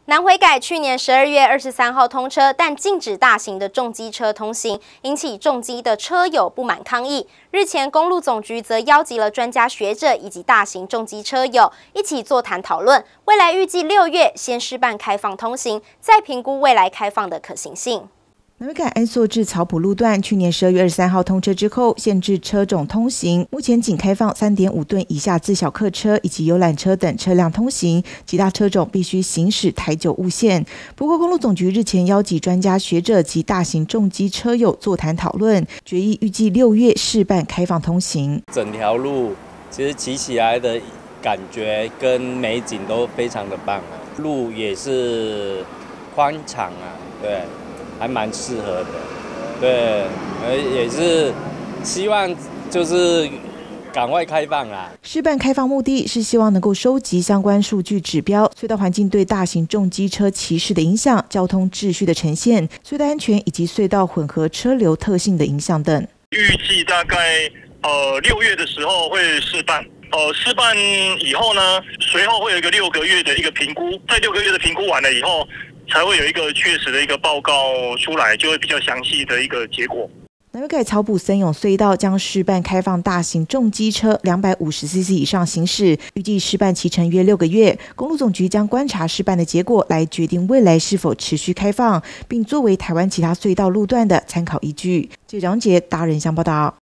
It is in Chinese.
南回改去年12月23号通车，但禁止大型的重机车通行，引起重机的车友不满抗议。日前，公路总局则邀集了专家学者以及大型重机车友一起座谈讨论，未来预计6月先试办开放通行，再评估未来开放的可行性。 南回改安朔至草埔路段去年12月23号通车之后，限制车种通行，目前仅开放3.5吨以下自小客车以及游览车等车辆通行，其他车种必须行驶台九雾线。不过，公路总局日前邀集专家学者及大型重机车友座谈讨论，决议预计6月试办开放通行。 整条路其实骑起来的感觉跟美景都非常的棒啊，路也是宽敞啊，对。还蛮适合的，对，也是希望就是赶快开放啦。 试办开放目的是希望能够收集相关数据指标，隧道环境对大型重机车骑士的影响、交通秩序的呈现、隧道安全以及隧道混合车流特性的影响等。 预计大概6月的时候会试办。试办以后呢，随后会有一个6个月的一个评估，在6个月的评估完了以后，才会有一个确实的一个报告出来，就会比较详细的一个结果。 南回改草埔森永隧道将试办开放大型重机车250cc 以上行驶，预计试办期程约6个月。公路总局将观察试办的结果，来决定未来是否持续开放，并作为台湾其他隧道路段的参考依据。记者张杰达人乡报道。